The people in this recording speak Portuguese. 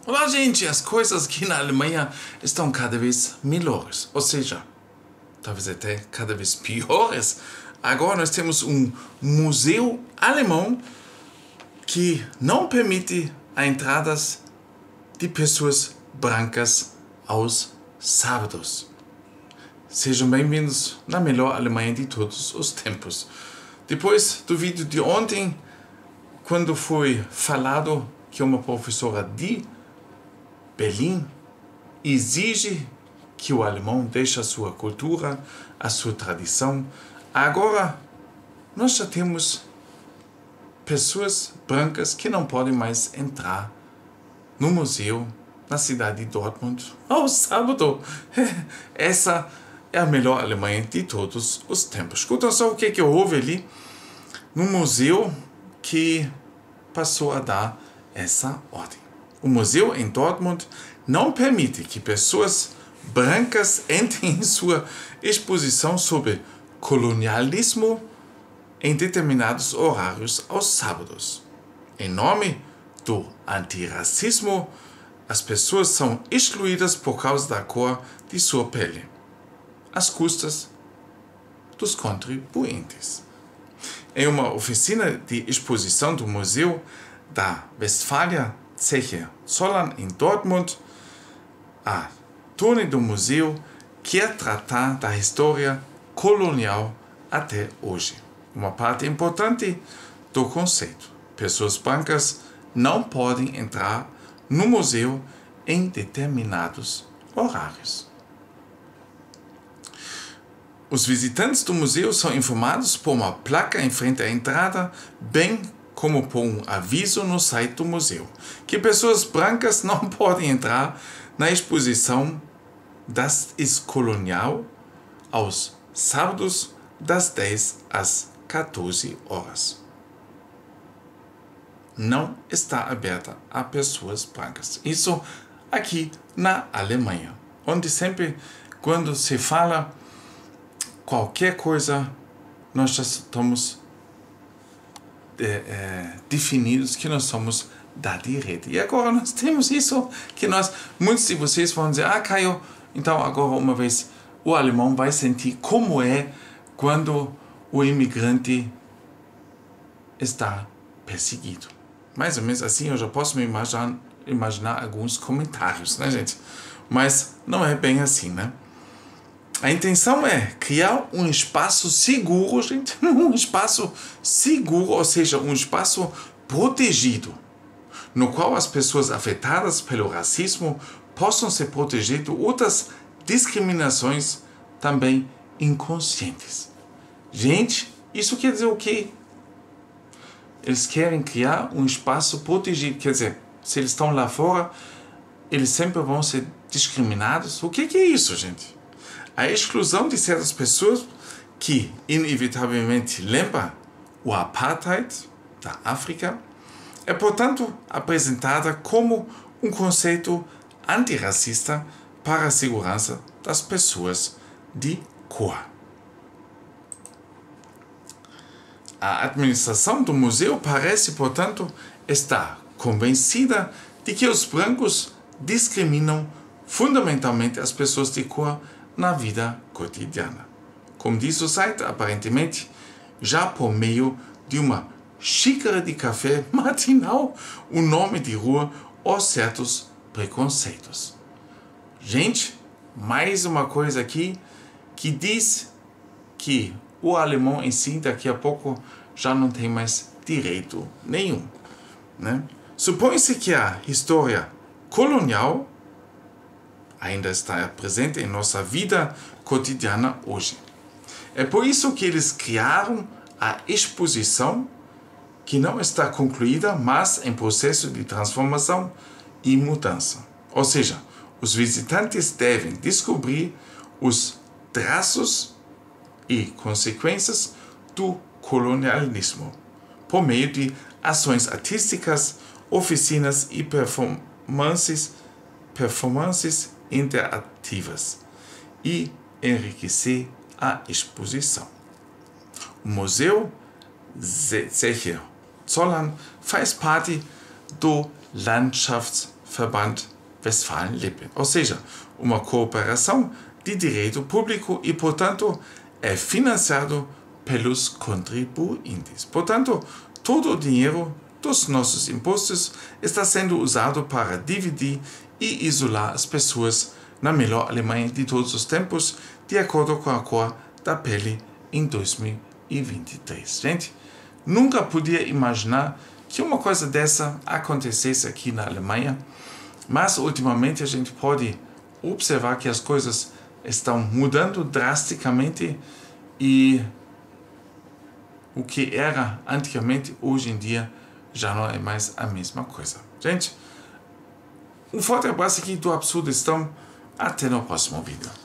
Olá, gente, as coisas aqui na Alemanha estão cada vez melhores, ou seja, talvez até cada vez piores. Agora nós temos um museu alemão que não permite a entrada de pessoas brancas aos sábados. Sejam bem-vindos na melhor Alemanha de todos os tempos. Depois do vídeo de ontem, quando foi falado que uma professora de Berlim exige que o alemão deixe a sua cultura, a sua tradição. Agora, nós já temos pessoas brancas que não podem mais entrar no museu na cidade de Dortmund ao sábado. Essa é a melhor Alemanha de todos os tempos. Escuta só o que houve ali no museu que passou a dar essa ordem. O museu em Dortmund não permite que pessoas brancas entrem em sua exposição sobre colonialismo em determinados horários aos sábados. Em nome do antirracismo, as pessoas são excluídas por causa da cor de sua pele, às custas dos contribuintes. Em uma oficina de exposição do Museu da Westfalia Zeche Zollern em Dortmund, a turma do museu quer tratar da história colonial até hoje. Uma parte importante do conceito. Pessoas brancas não podem entrar no museu em determinados horários. Os visitantes do museu são informados por uma placa em frente à entrada, bem como por um aviso no site do museu, que pessoas brancas não podem entrar na exposição das ex-colonial aos sábados das 10 às 14 horas. Não está aberta a pessoas brancas. Isso aqui na Alemanha, onde sempre quando se fala qualquer coisa, nós já estamos definidos que nós somos da direita. E agora nós temos isso que muitos de vocês vão dizer, Caio, então agora uma vez o alemão vai sentir como é quando o imigrante está perseguido. Mais ou menos assim eu já posso me imaginar alguns comentários, né, gente? Mas não é bem assim, né? A intenção é criar um espaço seguro, gente, um espaço seguro, ou seja, um espaço protegido, no qual as pessoas afetadas pelo racismo possam se proteger de outras discriminações também inconscientes. Gente, isso quer dizer o quê? Eles querem criar um espaço protegido, quer dizer, se eles estão lá fora, eles sempre vão ser discriminados. O que é isso, gente? A exclusão de certas pessoas que inevitavelmente lembra o apartheid da África é, portanto, apresentada como um conceito antirracista para a segurança das pessoas de cor. A administração do museu parece, portanto, estar convencida de que os brancos discriminam fundamentalmente as pessoas de cor na vida cotidiana. Como diz o site, aparentemente, já por meio de uma xícara de café matinal, o nome de rua ou certos preconceitos. Gente, mais uma coisa aqui que diz que o alemão em si daqui a pouco já não tem mais direito nenhum, né? Supõe-se que a história colonial ainda está presente em nossa vida cotidiana hoje. É por isso que eles criaram a exposição, que não está concluída, mas em processo de transformação e mudança. Ou seja, os visitantes devem descobrir os traços e consequências do colonialismo, por meio de ações artísticas, oficinas e performances interativas, e enriquecer a exposição. O Museu Zeche Zollern faz parte do Landschafts Verband Westfalen-Lippe, ou seja, uma cooperação de direito público e, portanto, é financiado pelos contribuintes. Portanto, todo o dinheiro dos nossos impostos está sendo usado para dividir e isolar as pessoas na melhor Alemanha de todos os tempos, de acordo com a cor da pele em 2023. Gente, nunca podia imaginar que uma coisa dessa acontecesse aqui na Alemanha, mas ultimamente a gente pode observar que as coisas estão mudando drasticamente e o que era antigamente, hoje em dia, já não é mais a mesma coisa. Gente, um forte abraço aqui do Absurdistão. Até no próximo vídeo.